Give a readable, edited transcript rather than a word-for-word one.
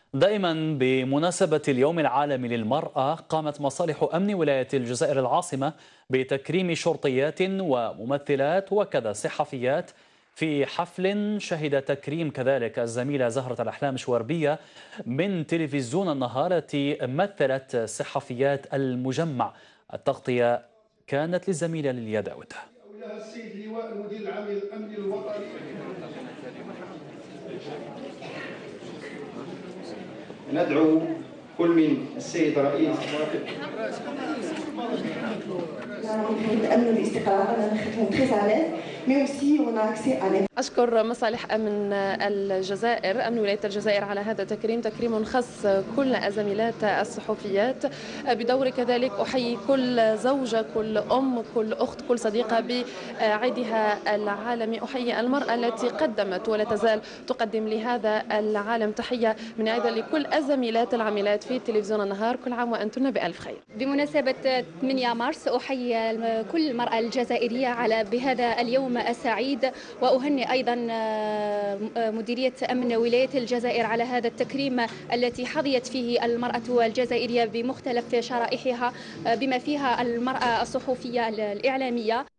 دائما بمناسبة اليوم العالمي للمرأة قامت مصالح أمن ولاية الجزائر العاصمة بتكريم شرطيات وممثلات وكذا صحفيات في حفل شهد تكريم كذلك الزميلة زهرة الأحلام شواربية من تلفزيون النهار التي مثلت صحفيات المجمع. التغطية كانت للزميلة لليا داود. السيد لواء المدير العام للأمن الوطني. ندعو كل من السيد رئيس أشكر مصالح أمن الجزائر، أمن ولاية الجزائر، على هذا التكريم، تكريم خص كل الزميلات الصحفيات. بدور كذلك أحيي كل زوجة، كل أم، كل أخت، كل صديقة بعيدها العالمي. أحيي المرأة التي قدمت ولا تزال تقدم لهذا العالم. تحية من أيضا لكل الزميلات العاملات في تلفزيون النهار. كل عام وأنتن بألف خير. بمناسبة 8 مارس أحيي كل المرأة الجزائرية على بهذا اليوم السعيد، وأهنئ أيضا مديرية أمن ولاية الجزائر على هذا التكريم التي حظيت فيه المرأة الجزائرية بمختلف شرائحها بما فيها المرأة الصحفية الإعلامية.